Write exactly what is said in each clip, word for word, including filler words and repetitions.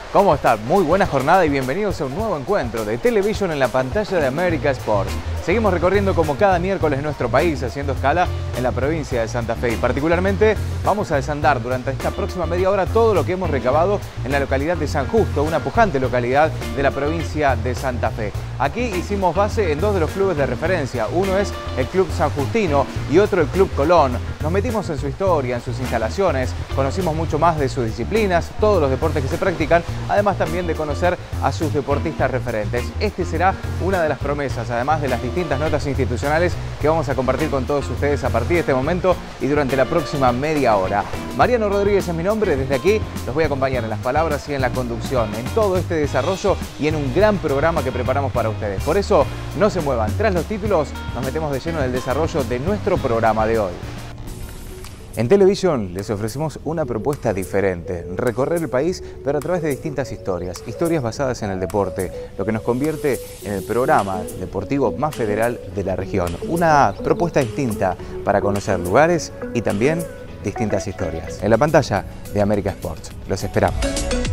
¿Cómo están? Muy buena jornada y bienvenidos a un nuevo encuentro de Television en la pantalla de América Sports. Seguimos recorriendo como cada miércoles nuestro país, haciendo escala en la provincia de Santa Fe. Y particularmente vamos a desandar durante esta próxima media hora todo lo que hemos recabado en la localidad de San Justo, una pujante localidad de la provincia de Santa Fe. Aquí hicimos base en dos de los clubes de referencia. Uno es el Club San Justino y otro el Club Colón. Nos metimos en su historia, en sus instalaciones, conocimos mucho más de sus disciplinas, todos los deportes que se practican, además también de conocer a sus deportistas referentes. Este será una de las promesas, además de las distintas notas institucionales que vamos a compartir con todos ustedes a partir de este momento y durante la próxima media hora. Mariano Rodríguez es mi nombre, desde aquí los voy a acompañar en las palabras y en la conducción, en todo este desarrollo y en un gran programa que preparamos para ustedes. Por eso, no se muevan. Tras los títulos, nos metemos de lleno en el desarrollo de nuestro programa de hoy. En Television les ofrecemos una propuesta diferente, recorrer el país pero a través de distintas historias, historias basadas en el deporte, lo que nos convierte en el programa deportivo más federal de la región. Una propuesta distinta para conocer lugares y también distintas historias. En la pantalla de América Sports, los esperamos.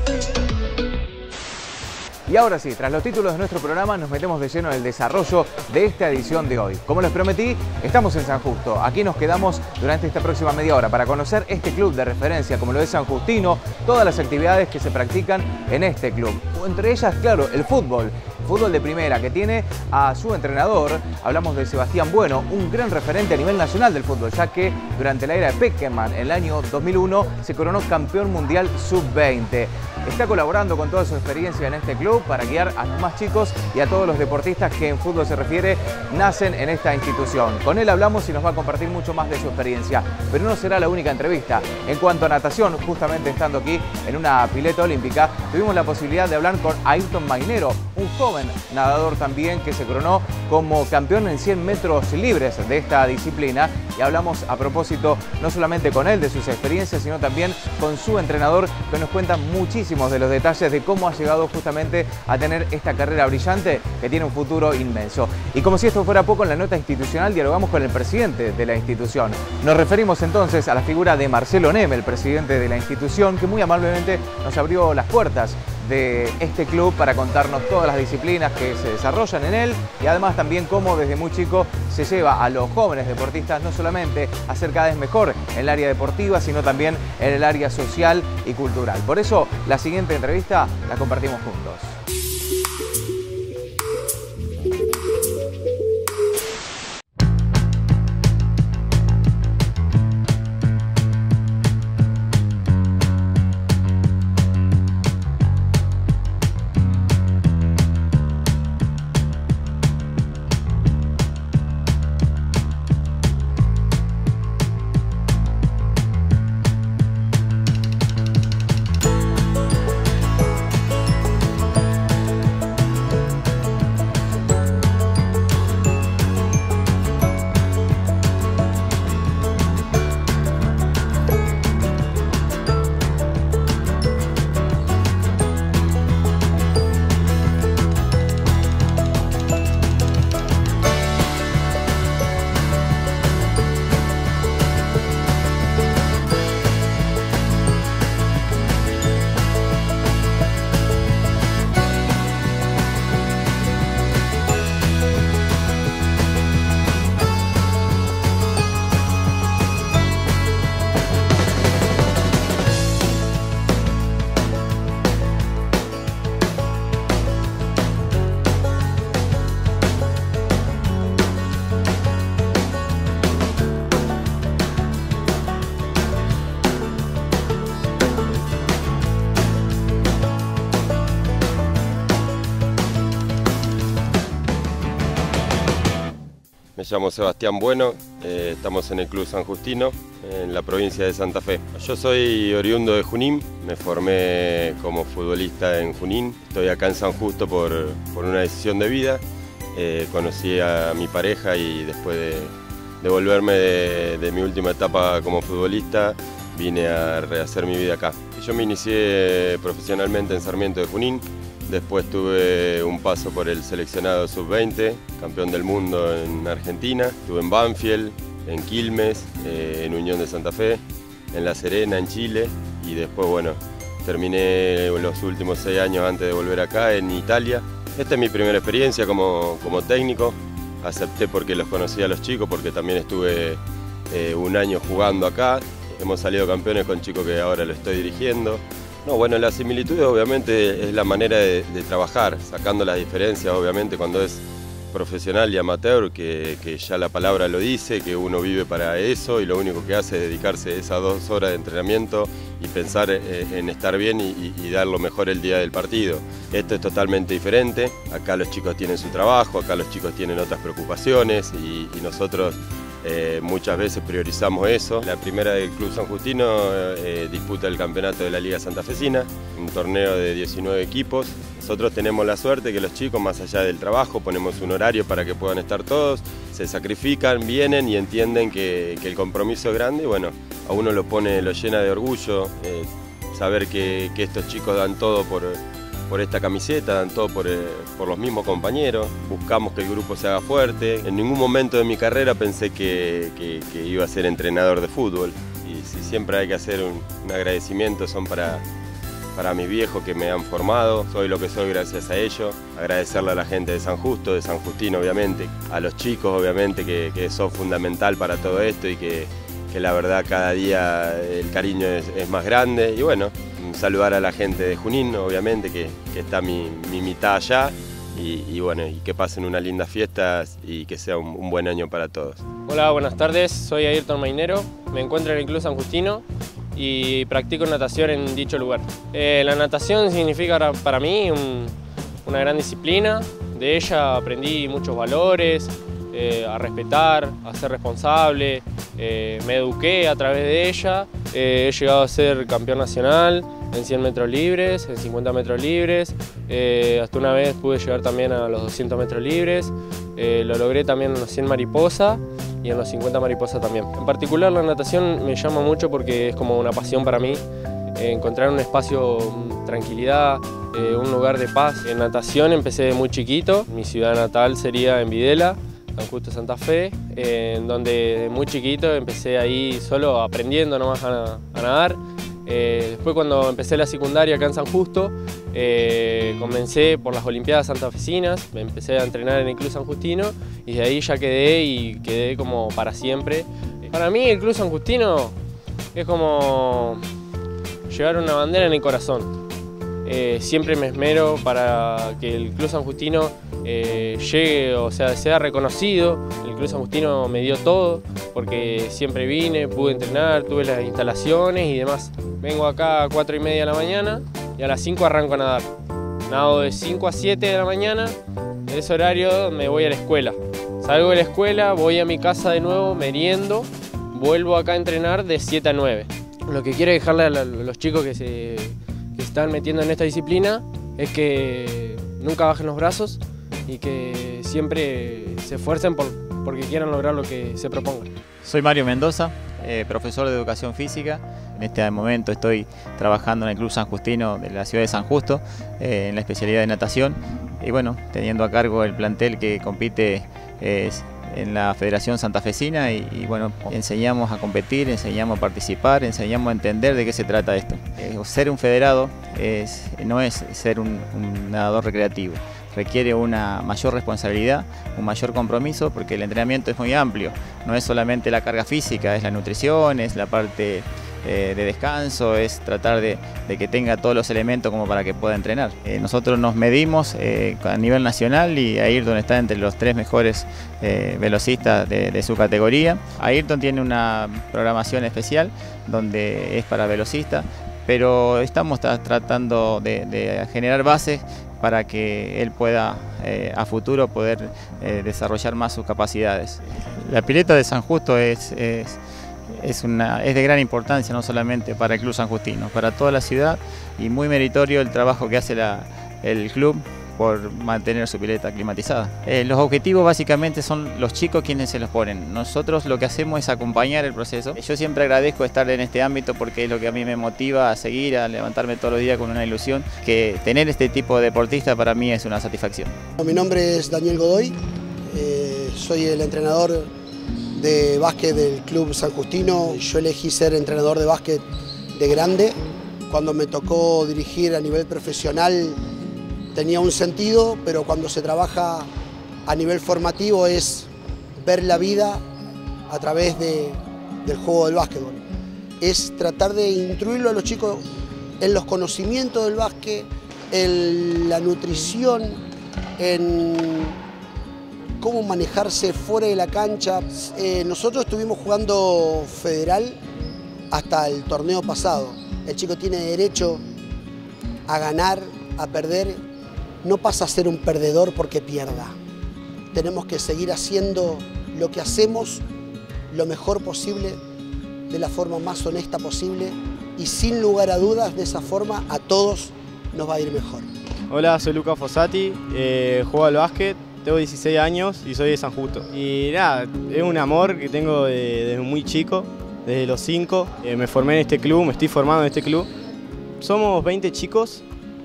Y ahora sí, tras los títulos de nuestro programa nos metemos de lleno en el desarrollo de esta edición de hoy. Como les prometí, estamos en San Justo. Aquí nos quedamos durante esta próxima media hora para conocer este club de referencia, como lo es San Justino, todas las actividades que se practican en este club. Entre ellas, claro, el fútbol. Fútbol de primera, que tiene a su entrenador, hablamos de Sebastián Bueno, un gran referente a nivel nacional del fútbol, ya que durante la era de Peckerman, en el año dos mil uno, se coronó campeón mundial sub veinte. Está colaborando con toda su experiencia en este club para guiar a los más chicos y a todos los deportistas que en fútbol se refiere nacen en esta institución. Con él hablamos y nos va a compartir mucho más de su experiencia, pero no será la única entrevista. En cuanto a natación, justamente estando aquí en una pileta olímpica, tuvimos la posibilidad de hablar con Ayrton Mainero, un joven nadador también que se coronó como campeón en cien metros libres de esta disciplina, y hablamos a propósito no solamente con él de sus experiencias, sino también con su entrenador, que nos cuenta muchísimos de los detalles de cómo ha llegado justamente a tener esta carrera brillante que tiene un futuro inmenso. Y como si esto fuera poco, en la nota institucional dialogamos con el presidente de la institución. Nos referimos entonces a la figura de Marcelo Neme, el presidente de la institución, que muy amablemente nos abrió las puertas de este club para contarnos todas las disciplinas que se desarrollan en él y además también cómo desde muy chico se lleva a los jóvenes deportistas no solamente a ser cada vez mejor en el área deportiva, sino también en el área social y cultural. Por eso la siguiente entrevista la compartimos juntos. Me llamo Sebastián Bueno, eh, estamos en el Club San Justino, en la provincia de Santa Fe. Yo soy oriundo de Junín, me formé como futbolista en Junín, estoy acá en San Justo por, por una decisión de vida. Eh, conocí a mi pareja y después de, de volverme de, de mi última etapa como futbolista, vine a rehacer mi vida acá. Yo me inicié profesionalmente en Sarmiento de Junín. Después tuve un paso por el seleccionado sub veinte, campeón del mundo en Argentina. Estuve en Banfield, en Quilmes, eh, en Unión de Santa Fe, en La Serena, en Chile. Y después, bueno, terminé los últimos seis años antes de volver acá en Italia. Esta es mi primera experiencia como, como técnico. Acepté porque los conocía a los chicos, porque también estuve eh, un año jugando acá. Hemos salido campeones con chicos que ahora lo estoy dirigiendo. No, bueno, la similitud obviamente es la manera de, de trabajar, sacando las diferencias obviamente cuando es profesional y amateur, que, que ya la palabra lo dice, que uno vive para eso y lo único que hace es dedicarse a esas dos horas de entrenamiento y pensar en estar bien y, y dar lo mejor el día del partido. Esto es totalmente diferente, acá los chicos tienen su trabajo, acá los chicos tienen otras preocupaciones y, y nosotros eh, muchas veces priorizamos eso. La primera del Club San Justino eh, disputa el campeonato de la Liga Santafesina, un torneo de diecinueve equipos. Nosotros tenemos la suerte que los chicos, más allá del trabajo, ponemos un horario para que puedan estar todos, se sacrifican, vienen y entienden que, que el compromiso es grande y bueno, a uno lo pone, lo llena de orgullo, eh, saber que, que estos chicos dan todo por, por esta camiseta, dan todo por, eh, por los mismos compañeros, buscamos que el grupo se haga fuerte. En ningún momento de mi carrera pensé que, que, que iba a ser entrenador de fútbol y si siempre hay que hacer un, un agradecimiento son para... para mis viejos que me han formado, soy lo que soy gracias a ellos, agradecerle a la gente de San Justo, de San Justino obviamente, a los chicos obviamente que, que son fundamental para todo esto y que, que la verdad cada día el cariño es, es más grande y bueno, saludar a la gente de Junín obviamente que, que está mi, mi mitad allá y, y bueno, y que pasen unas lindas fiestas y que sea un, un buen año para todos. Hola, buenas tardes, soy Ayrton Mainero, me encuentro en el Club San Justino y practico natación en dicho lugar. Eh, la natación significa para mí un, una gran disciplina, de ella aprendí muchos valores, eh, a respetar, a ser responsable, eh, me eduqué a través de ella, eh, he llegado a ser campeón nacional en cien metros libres, en cincuenta metros libres, eh, hasta una vez pude llegar también a los doscientos metros libres, eh, lo logré también en los cien mariposa y en los cincuenta mariposa también. En particular la natación me llama mucho porque es como una pasión para mí, eh, encontrar un espacio, tranquilidad, eh, un lugar de paz. En natación empecé de muy chiquito, mi ciudad natal sería en Videla, San Justo, Santa Fe, eh, en donde de muy chiquito empecé ahí solo aprendiendo nomás a, a nadar. Eh, después cuando empecé la secundaria acá en San Justo, eh, comencé por las Olimpiadas Santafesinas, me empecé a entrenar en el Club San Justino y de ahí ya quedé y quedé como para siempre. Para mí el Club San Justino es como llevar una bandera en el corazón. Eh, siempre me esmero para que el Club San Justino eh, llegue, o sea, sea reconocido. El Club San Justino me dio todo porque siempre vine, pude entrenar, tuve las instalaciones y demás. Vengo acá a cuatro y media de la mañana y a las cinco arranco a nadar. Nado de cinco a siete de la mañana, en ese horario me voy a la escuela. Salgo de la escuela, voy a mi casa de nuevo, meriendo, vuelvo acá a entrenar de siete a nueve. Lo que quiero dejarle a los chicos que se que están metiendo en esta disciplina es que nunca bajen los brazos y que siempre se esfuercen por, porque quieran lograr lo que se propongan. Soy Mario Mendoza, eh, profesor de Educación Física. En este momento estoy trabajando en el Club San Justino de la ciudad de San Justo, eh, en la especialidad de natación y bueno, teniendo a cargo el plantel que compite eh, en la Federación Santafesina y, y bueno, enseñamos a competir, enseñamos a participar, enseñamos a entender de qué se trata esto. Eh, ser un federado es, no es ser un, un nadador recreativo, requiere una mayor responsabilidad, un mayor compromiso porque el entrenamiento es muy amplio, no es solamente la carga física, es la nutrición, es la parte eh, de descanso, es tratar de, de que tenga todos los elementos como para que pueda entrenar. Eh, nosotros nos medimos eh, a nivel nacional y Ayrton está entre los tres mejores eh, velocistas de, de su categoría. Ayrton tiene una programación especial donde es para velocistas, pero estamos tratando de, de generar bases para que él pueda eh, a futuro poder eh, desarrollar más sus capacidades. La pileta de San Justo es, es, es, una, es de gran importancia, no solamente para el Club San Justino, para toda la ciudad y muy meritorio el trabajo que hace la, el club por mantener su pileta climatizada. Eh, los objetivos básicamente son los chicos quienes se los ponen. Nosotros lo que hacemos es acompañar el proceso. Yo siempre agradezco estar en este ámbito porque es lo que a mí me motiva a seguir, a levantarme todos los días con una ilusión, que tener este tipo de deportista para mí es una satisfacción. Mi nombre es Daniel Godoy, eh, soy el entrenador de básquet del Club San Justino. Yo elegí ser entrenador de básquet de grande cuando me tocó dirigir a nivel profesional tenía un sentido, pero cuando se trabaja a nivel formativo es ver la vida a través de, del juego del básquetbol. Es tratar de instruirlo a los chicos en los conocimientos del básquet, en la nutrición, en cómo manejarse fuera de la cancha. Eh, nosotros estuvimos jugando federal hasta el torneo pasado. El chico tiene derecho a ganar, a perder. No pasa a ser un perdedor porque pierda. Tenemos que seguir haciendo lo que hacemos lo mejor posible, de la forma más honesta posible, y sin lugar a dudas, de esa forma a todos nos va a ir mejor. Hola, soy Luca Fossati, eh, juego al básquet, tengo dieciséis años y soy de San Justo. Y nada, es un amor que tengo desde de muy chico, desde los cinco. Eh, me formé en este club, me estoy formando en este club. Somos veinte chicos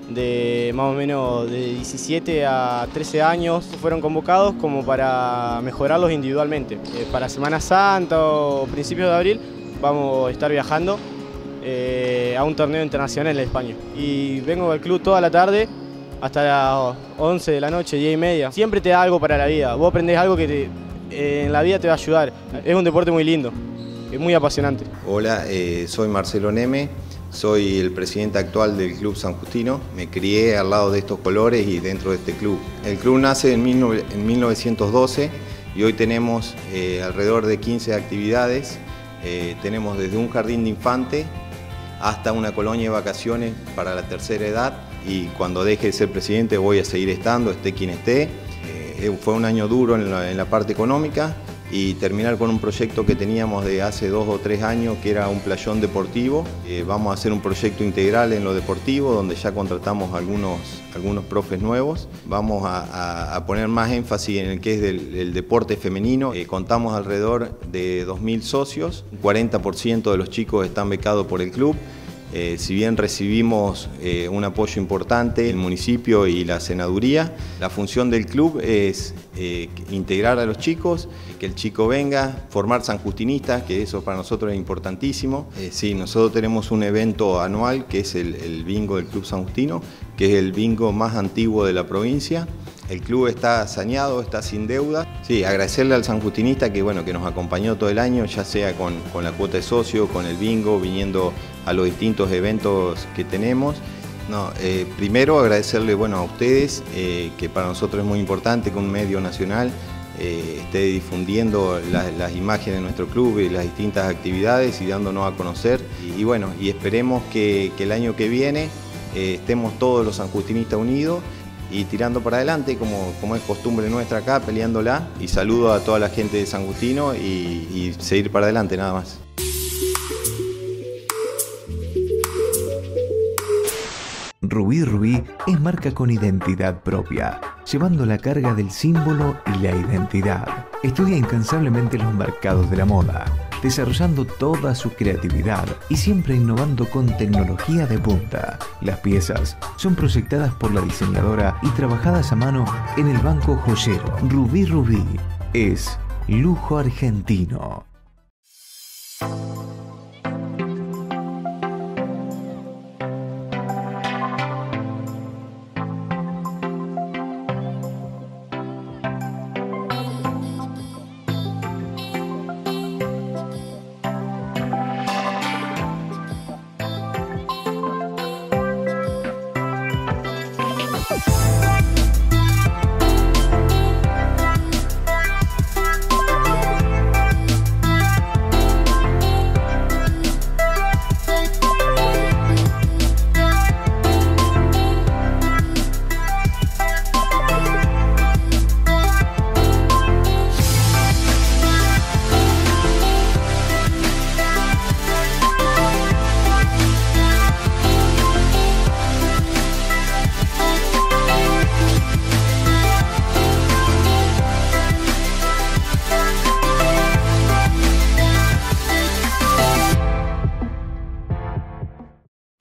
de más o menos de diecisiete a trece años. Fueron convocados como para mejorarlos individualmente. Eh, para Semana Santa o principios de abril vamos a estar viajando eh, a un torneo internacional en España. Y vengo al club toda la tarde hasta las once de la noche, diez y media. Siempre te da algo para la vida. Vos aprendés algo que te, eh, en la vida te va a ayudar. Es un deporte muy lindo, es muy apasionante. Hola, eh, soy Marcelo Neme, soy el presidente actual del Club San Justino. Me crié al lado de estos colores y dentro de este club. El club nace en, en mil novecientos doce y hoy tenemos eh, alrededor de quince actividades. Eh, tenemos desde un jardín de infante hasta una colonia de vacaciones para la tercera edad, y cuando deje de ser presidente voy a seguir estando, esté quien esté. Eh, fue un año duro en la, en la parte económica, y terminar con un proyecto que teníamos de hace dos o tres años, que era un playón deportivo. Eh, vamos a hacer un proyecto integral en lo deportivo, donde ya contratamos algunos, algunos profes nuevos. Vamos a, a, a poner más énfasis en el que es del, el deporte femenino. Eh, contamos alrededor de dos mil socios, un cuarenta por ciento de los chicos están becados por el club. Eh, si bien recibimos eh, un apoyo importante del municipio y la senaduría, la función del club es eh, integrar a los chicos, que el chico venga, formar sanjustinistas, que eso para nosotros es importantísimo. Eh, sí, nosotros tenemos un evento anual que es el, el bingo del Club San Justino, que es el bingo más antiguo de la provincia. El club está saneado, está sin deuda. Sí, agradecerle al sanjustinista que, bueno, que nos acompañó todo el año, ya sea con, con la cuota de socio, con el bingo, viniendo a los distintos eventos que tenemos. No, eh, primero agradecerle, bueno, a ustedes, eh, que para nosotros es muy importante que un medio nacional eh, esté difundiendo la, las imágenes de nuestro club y las distintas actividades y dándonos a conocer. Y, y bueno, y esperemos que, que el año que viene eh, estemos todos los sanjustinistas unidos y tirando para adelante, como, como es costumbre nuestra acá, peleándola. Y saludo a toda la gente de San Justino y, y seguir para adelante, nada más. Rubí Rubí es marca con identidad propia, llevando la carga del símbolo y la identidad. Estudia incansablemente los mercados de la moda, desarrollando toda su creatividad y siempre innovando con tecnología de punta. Las piezas son proyectadas por la diseñadora y trabajadas a mano en el banco joyero. Rubí Rubí es lujo argentino.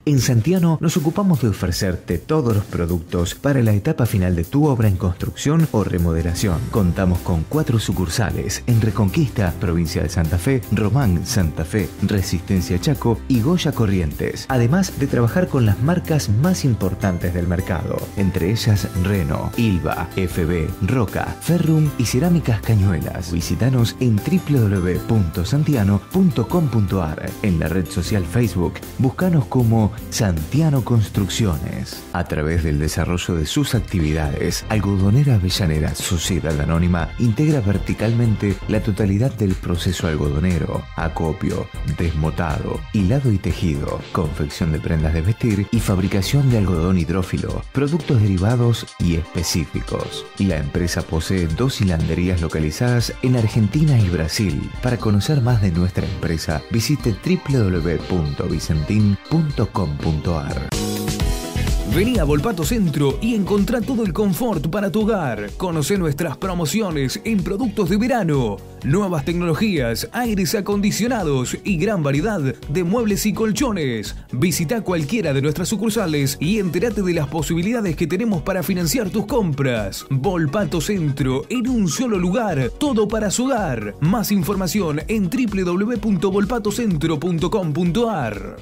En Santiano nos ocupamos de ofrecerte todos los productos para la etapa final de tu obra en construcción o remodelación. Contamos con cuatro sucursales en Reconquista, provincia de Santa Fe, Román, Santa Fe, Resistencia Chaco y Goya Corrientes. Además de trabajar con las marcas más importantes del mercado, entre ellas Reno, Ilva, F B, Roca, Ferrum y Cerámicas Cañuelas. Visítanos en w w w punto santiano punto com punto a r. En la red social Facebook, búscanos como Santiano Construcciones. A través del desarrollo de sus actividades, Algodonera Avellaneda Sociedad Anónima integra verticalmente la totalidad del proceso algodonero: acopio, desmotado, hilado y tejido, confección de prendas de vestir y fabricación de algodón hidrófilo, productos derivados y específicos. La empresa posee dos hilanderías localizadas en Argentina y Brasil. Para conocer más de nuestra empresa, visite w w w punto vicentin punto com punto a r. Vení a Volpato Centro y encontrá todo el confort para tu hogar. Conocé nuestras promociones en productos de verano, nuevas tecnologías, aires acondicionados y gran variedad de muebles y colchones. Visita cualquiera de nuestras sucursales y entérate de las posibilidades que tenemos para financiar tus compras. Volpato Centro, en un solo lugar, todo para su hogar. Más información en w w w punto volpato centro punto com punto a r.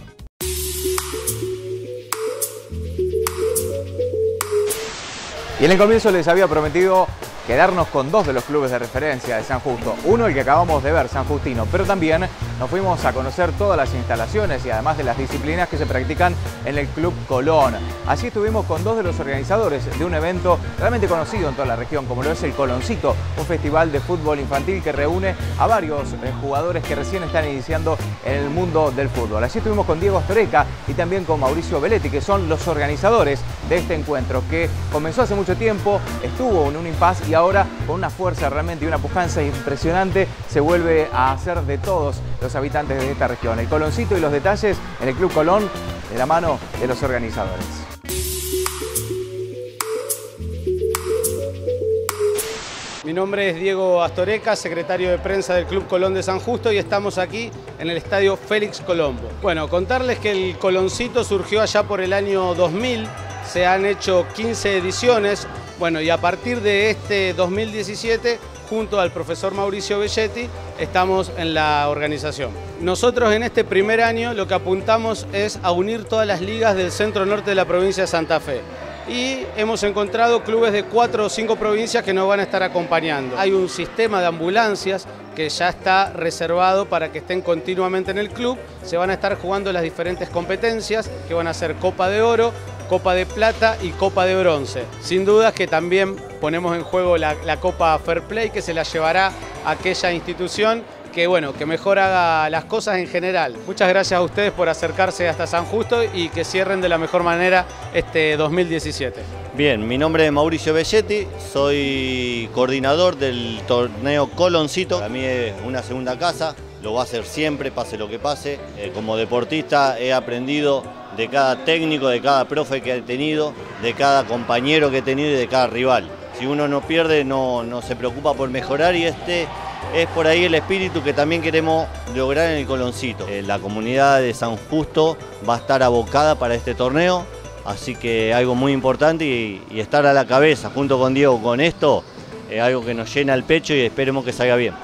Y en el comienzo les había prometido quedarnos con dos de los clubes de referencia de San Justo. Uno, el que acabamos de ver, San Justino, pero también nos fuimos a conocer todas las instalaciones y además de las disciplinas que se practican en el Club Colón. Así estuvimos con dos de los organizadores de un evento realmente conocido en toda la región, como lo es el Coloncito, un festival de fútbol infantil que reúne a varios eh, jugadores que recién están iniciando en el mundo del fútbol. Así estuvimos con Diego Astoreca y también con Mauricio Belletti, que son los organizadores de este encuentro, que comenzó hace mucho tiempo, estuvo en un impasse y ahora con una fuerza realmente y una pujanza impresionante se vuelve a hacer de todos los habitantes de esta región. El Coloncito y los detalles en el Club Colón de la mano de los organizadores. Mi nombre es Diego Astoreca, secretario de prensa del Club Colón de San Justo, y estamos aquí en el estadio Félix Colombo. Bueno, contarles que el Coloncito surgió allá por el año dos mil, se han hecho quince ediciones, bueno, y a partir de este dos mil diecisiete, junto al profesor Mauricio Belletti, estamos en la organización. Nosotros en este primer año lo que apuntamos es a unir todas las ligas del centro norte de la provincia de Santa Fe. Y hemos encontrado clubes de cuatro o cinco provincias que nos van a estar acompañando. Hay un sistema de ambulancias que ya está reservado para que estén continuamente en el club. Se van a estar jugando las diferentes competencias, que van a ser Copa de Oro, Copa de Plata y Copa de Bronce. Sin dudas que también ponemos en juego la, la Copa Fair Play, que se la llevará a aquella institución que, bueno, que mejor haga las cosas en general. Muchas gracias a ustedes por acercarse hasta San Justo y que cierren de la mejor manera este dos mil diecisiete. Bien, mi nombre es Mauricio Belletti, soy coordinador del torneo Coloncito. Para mí es una segunda casa, lo va a hacer siempre, pase lo que pase. Eh, como deportista he aprendido de cada técnico, de cada profe que he tenido, de cada compañero que he tenido y de cada rival. Si uno no pierde, no, no se preocupa por mejorar, y este es por ahí el espíritu que también queremos lograr en el Coloncito. Eh, la comunidad de San Justo va a estar abocada para este torneo, así que algo muy importante, y, y estar a la cabeza junto con Diego con esto es algo que nos llena el pecho y esperemos que salga bien.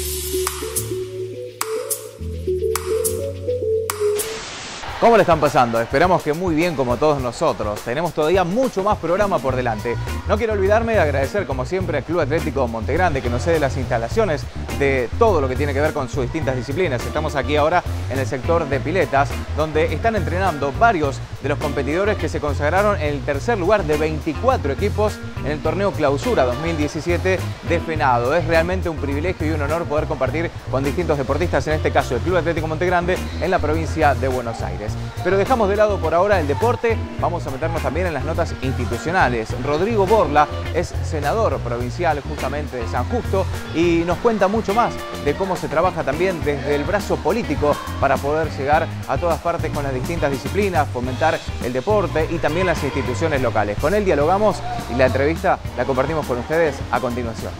¿Cómo le están pasando? Esperamos que muy bien, como todos nosotros. Tenemos todavía mucho más programa por delante. No quiero olvidarme de agradecer, como siempre, al Club Atlético Montegrande, que nos cede las instalaciones de todo lo que tiene que ver con sus distintas disciplinas. Estamos aquí ahora en el sector de piletas, donde están entrenando varios de los competidores que se consagraron en el tercer lugar de veinticuatro equipos en el torneo Clausura dos mil diecisiete de FENADO. Es realmente un privilegio y un honor poder compartir con distintos deportistas, en este caso el Club Atlético Montegrande, en la provincia de Buenos Aires. Pero dejamos de lado por ahora el deporte, vamos a meternos también en las notas institucionales. Rodrigo Borla es senador provincial justamente de San Justo y nos cuenta mucho más de cómo se trabaja también desde el brazo político para poder llegar a todas partes con las distintas disciplinas, fomentar el deporte y también las instituciones locales. Con él dialogamos y la entrevista la compartimos con ustedes a continuación.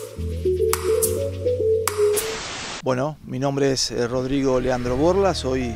Bueno, mi nombre es Rodrigo Leandro Borla, soy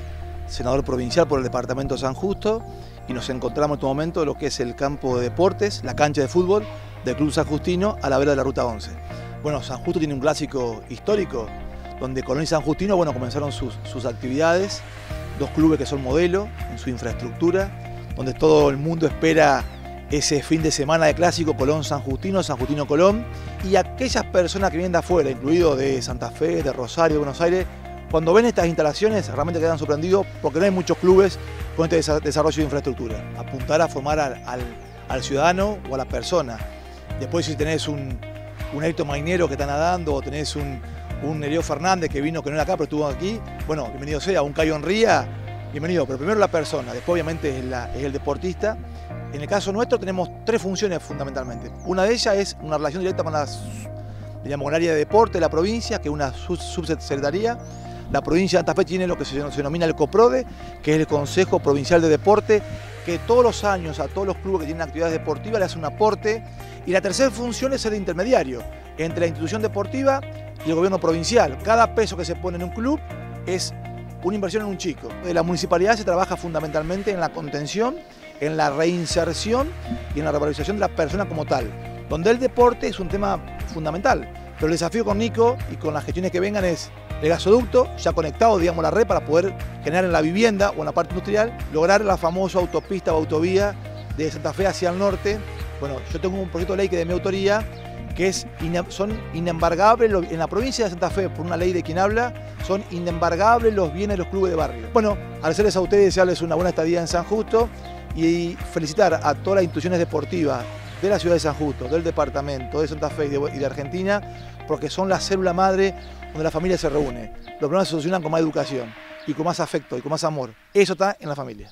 senador provincial por el departamento de San Justo, y nos encontramos en este momento en lo que es el campo de deportes, la cancha de fútbol del Club San Justino a la vera de la Ruta once. Bueno, San Justo tiene un clásico histórico donde Colón y San Justino, bueno, comenzaron sus, sus actividades, dos clubes que son modelo en su infraestructura, donde todo el mundo espera ese fin de semana de clásico Colón-San Justino, San Justino-Colón, y aquellas personas que vienen de afuera, incluido de Santa Fe, de Rosario, de Buenos Aires, cuando ven estas instalaciones realmente quedan sorprendidos porque no hay muchos clubes con este desarrollo de infraestructura. Apuntar a formar al, al, al ciudadano o a la persona. Después si tenés un, un Ayrton Mainero que está nadando, o tenés un, un Nereo Fernández que vino, que no era acá, pero estuvo aquí, bueno, bienvenido sea, un Cayo Enría, bienvenido, pero primero la persona, después obviamente es, la, es el deportista. En el caso nuestro tenemos tres funciones fundamentalmente. Una de ellas es una relación directa con, las, digamos, con el área de deporte de la provincia, que es una sub subsecretaría. La provincia de Santa Fe tiene lo que se denomina el COPRODE, que es el Consejo Provincial de Deporte, que todos los años a todos los clubes que tienen actividades deportivas le hace un aporte. Y la tercera función es ser de intermediario entre la institución deportiva y el gobierno provincial. Cada peso que se pone en un club es una inversión en un chico. De la municipalidad se trabaja fundamentalmente en la contención, en la reinserción y en la revalorización de la persona como tal, donde el deporte es un tema fundamental. Pero el desafío con Nico y con las gestiones que vengan es el gasoducto, ya conectado, digamos, la red para poder generar en la vivienda o en la parte industrial, lograr la famosa autopista o autovía de Santa Fe hacia el norte. Bueno, yo tengo un proyecto de ley que es de mi autoría, que es, son inembargables, en la provincia de Santa Fe, por una ley de quien habla, son inembargables los bienes de los clubes de barrio. Bueno, agradecerles a ustedes y desearles una buena estadía en San Justo y felicitar a todas las instituciones deportivas de la ciudad de San Justo, del departamento, de Santa Fe y de, y de Argentina, porque son la célula madre donde la familia se reúne. Los problemas se solucionan con más educación y con más afecto y con más amor. Eso está en la familia.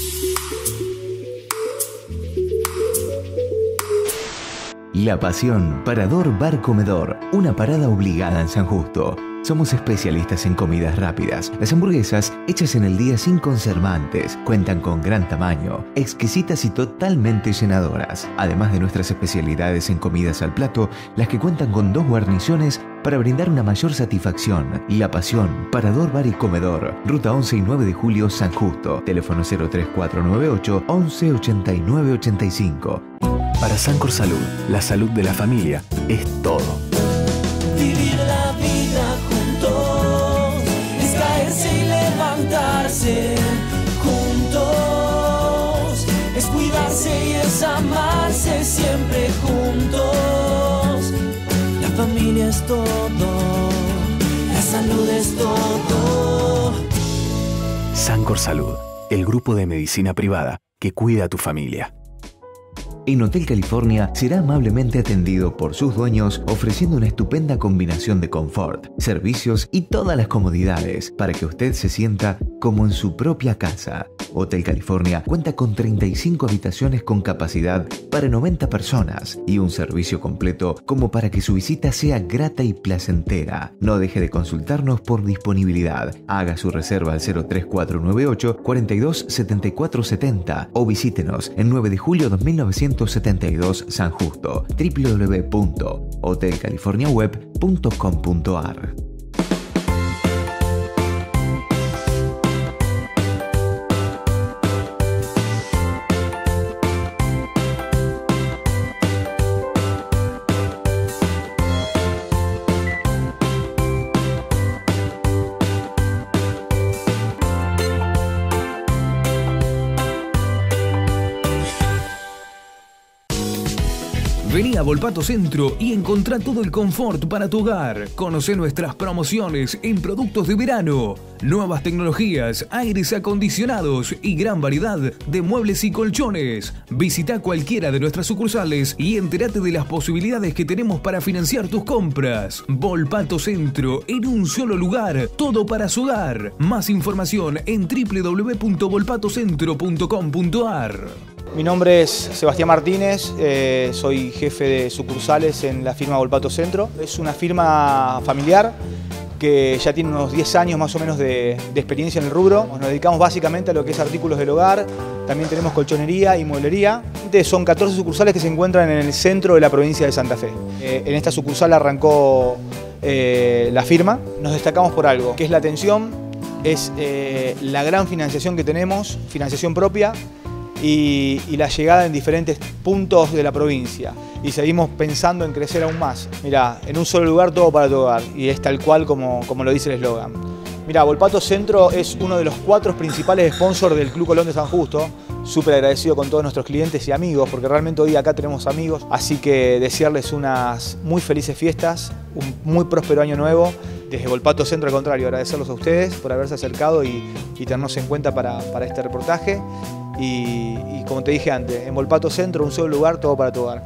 La Pasión, Parador Bar Comedor, una parada obligada en San Justo. Somos especialistas en comidas rápidas. Las hamburguesas, hechas en el día sin conservantes, cuentan con gran tamaño, exquisitas y totalmente llenadoras. Además de nuestras especialidades en comidas al plato, las que cuentan con dos guarniciones para brindar una mayor satisfacción. La Pasión, Parador Bar y Comedor, Ruta once y nueve de julio, San Justo. Teléfono cero tres cuatro nueve ocho, once ochenta y nueve ochenta y cinco. Para Sancor Salud, la salud de la familia es todo. Vivir la vida juntos es caerse y levantarse juntos, es cuidarse y es amarse siempre juntos. La familia es todo, la salud es todo. Sancor Salud, el grupo de medicina privada que cuida a tu familia. En Hotel California será amablemente atendido por sus dueños, ofreciendo una estupenda combinación de confort, servicios y todas las comodidades para que usted se sienta como en su propia casa. Hotel California cuenta con treinta y cinco habitaciones con capacidad para noventa personas y un servicio completo como para que su visita sea grata y placentera. No deje de consultarnos por disponibilidad. Haga su reserva al cero tres cuatro nueve ocho, cuarenta y dos setenta y cuatro setenta o visítenos en nueve de julio dos mil novecientos setenta y dos San Justo, doble u doble u doble u punto hotel california web punto com punto a r. Vení a Volpato Centro y encontrá todo el confort para tu hogar. Conocé nuestras promociones en productos de verano, nuevas tecnologías, aires acondicionados y gran variedad de muebles y colchones. Visita cualquiera de nuestras sucursales y entérate de las posibilidades que tenemos para financiar tus compras. Volpato Centro, en un solo lugar, todo para su hogar. Más información en doble u doble u doble u punto volpato centro punto com punto a r. Mi nombre es Sebastián Martínez, eh, soy jefe de sucursales en la firma Volpato Centro. Es una firma familiar que ya tiene unos diez años más o menos de, de experiencia en el rubro. Nos dedicamos básicamente a lo que es artículos del hogar, también tenemos colchonería y mueblería. Son catorce sucursales que se encuentran en el centro de la provincia de Santa Fe. Eh, en esta sucursal arrancó eh, la firma. Nos destacamos por algo, que es la atención es eh, la gran financiación que tenemos, financiación propia, y, y la llegada en diferentes puntos de la provincia. Y seguimos pensando en crecer aún más. Mirá, en un solo lugar todo para tu hogar, y es tal cual como, como lo dice el eslogan. Mirá, Volpato Centro es uno de los cuatro principales sponsors del Club Colón de San Justo. Súper agradecido con todos nuestros clientes y amigos, porque realmente hoy acá tenemos amigos. Así que desearles unas muy felices fiestas, un muy próspero año nuevo. Desde Volpato Centro, al contrario, agradecerlos a ustedes por haberse acercado y, y tenernos en cuenta para, para este reportaje. Y, y como te dije antes, en Volpato Centro, un solo lugar, todo para tu hogar.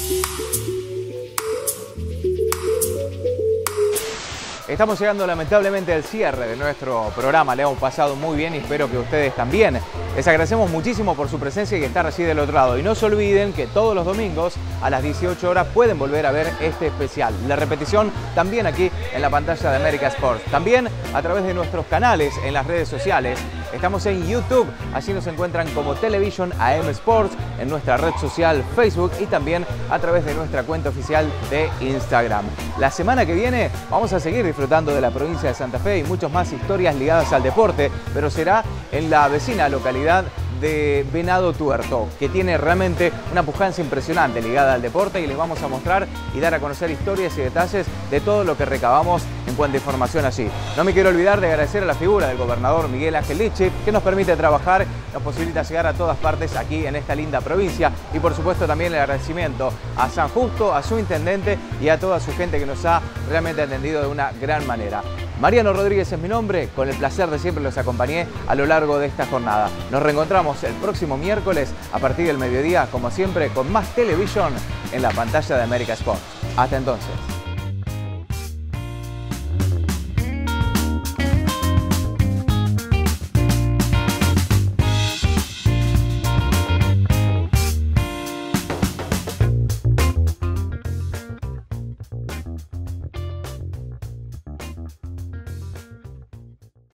Estamos llegando lamentablemente al cierre de nuestro programa, le hemos pasado muy bien y espero que ustedes también. Les agradecemos muchísimo por su presencia y estar allí del otro lado. Y no se olviden que todos los domingos a las dieciocho horas pueden volver a ver este especial. La repetición también aquí en la pantalla de América Sports. También a través de nuestros canales en las redes sociales. Estamos en YouTube, allí nos encuentran como Television A M Sports, en nuestra red social Facebook y también a través de nuestra cuenta oficial de Instagram. La semana que viene vamos a seguir disfrutando de la provincia de Santa Fe y muchas más historias ligadas al deporte, pero será en la vecina localidad de Venado Tuerto, que tiene realmente una pujanza impresionante ligada al deporte y les vamos a mostrar y dar a conocer historias y detalles de todo lo que recabamos en cuanto a información allí. No me quiero olvidar de agradecer a la figura del gobernador Miguel Ángel Lichi, que nos permite trabajar, nos posibilita llegar a todas partes aquí en esta linda provincia y por supuesto también el agradecimiento a San Justo, a su intendente y a toda su gente que nos ha realmente atendido de una gran manera. Mariano Rodríguez es mi nombre, con el placer de siempre los acompañé a lo largo de esta jornada. Nos reencontramos el próximo miércoles a partir del mediodía, como siempre, con más Television en la pantalla de América Sports. Hasta entonces.